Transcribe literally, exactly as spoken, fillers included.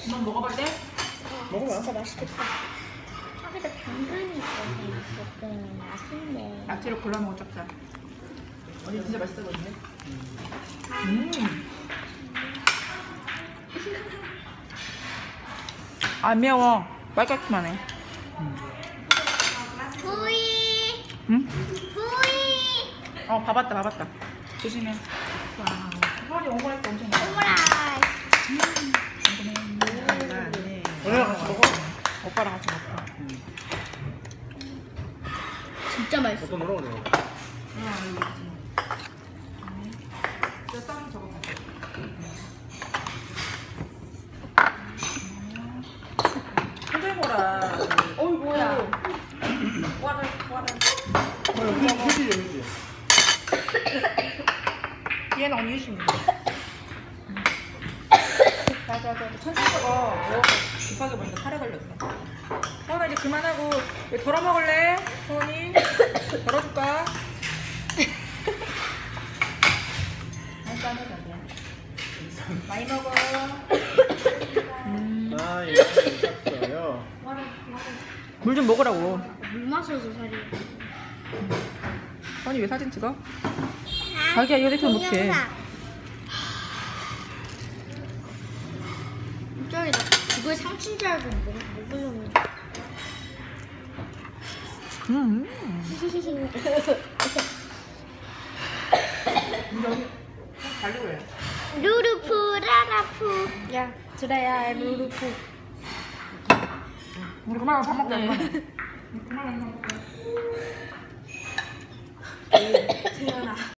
한번 먹어볼래? 먹으면 진짜 맛있겠다. 아, 근데 당근이 있어서 조금 맛있네. 야채를 골라 먹어 짭짤. 언니 진짜 맛있어 보이네. 음. 안 매워. 빨갛기만 해. 구이. 응? 구이. 어, 봐봤다, 봐봤다. 조심해. 와, 허리 오므라이스 엄청 많아. 오므라이스. 언니랑 같이 먹어? 오빠랑 같이 먹자. 진짜 맛있어. 어떤 노래 오래? 아, 여기 있지. 저 쌈 저거 봐. 흔들보라. 어이, 뭐야. 와라, 와라. 휴지 휴지. 얘는 언니 유심히. 맞아, 맞아. 천천히 먹어. 먹어서 급하게 먹으니까 살에 걸렸어. 서원아, 이제 그만하고. 왜 덜어 먹을래? 서원이? 덜어줄까? 한 쌈 해봐, 그냥. 많이 먹어. 음. 아 이거 샀어요. 물 좀 먹으라고. 물 마셔서 살이. 서원이 왜 사진 찍어? 자기야, 이거 이렇게 못해. 짱이다. 그걸 삼친 줄 알고 먹, 먹으려고. 음. 달리고 해. 루루푸 라라푸. 야, 드라야 루루푸. 우리 그만 밥 먹자. 그만. 그만 먹자. 재현아.